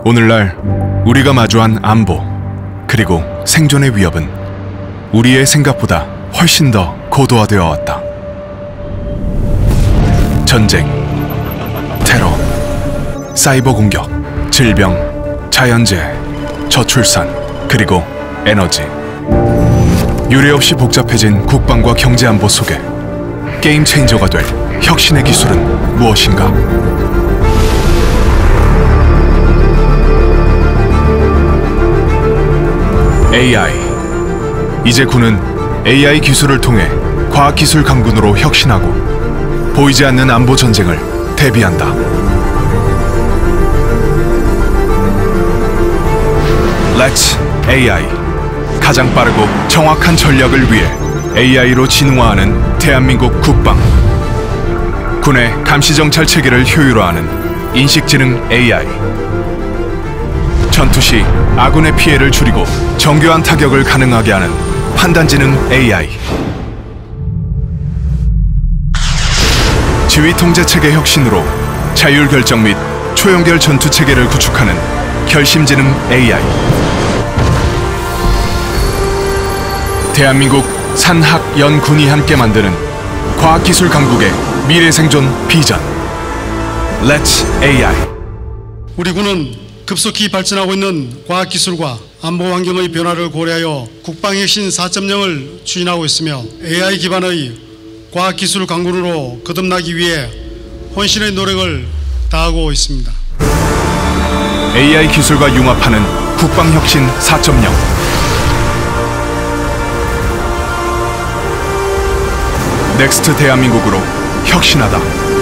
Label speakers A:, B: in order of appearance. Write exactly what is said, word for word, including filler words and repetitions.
A: 오늘날 우리가 마주한 안보 그리고 생존의 위협은 우리의 생각보다 훨씬 더 고도화되어 왔다. 전쟁, 테러, 사이버 공격, 질병, 자연재해, 저출산, 그리고 에너지. 유례없이 복잡해진 국방과 경제 안보 속에 게임 체인저가 될 혁신의 기술은 무엇인가? 에이아이. 이제 군은 에이아이 기술을 통해 과학기술 강군으로 혁신하고 보이지 않는 안보 전쟁을 대비한다. Let's 에이아이. 가장 빠르고 정확한 전략을 위해 에이아이로 진화하는 대한민국 국방. 군의 감시정찰 체계를 효율화하는 인식지능 에이아이. 전투 시 아군의 피해를 줄이고 정교한 타격을 가능하게 하는 판단지능 에이아이. 지휘통제체계 혁신으로 자율결정 및 초연결 전투체계를 구축하는 결심지능 에이아이. 대한민국 산학연군이 함께 만드는 과학기술 강국의 미래생존 비전. Let's 에이아이.
B: 우리 군은 급속히 발전하고 있는 과학기술과 안보 환경의 변화를 고려하여 국방혁신 사 점 영을 추진하고 있으며 에이아이 기반의 과학기술 강군으로 거듭나기 위해 혼신의 노력을 다하고 있습니다.
A: 에이아이 기술과 융합하는 국방혁신 사 점 영. 넥스트 대한민국으로 혁신하다.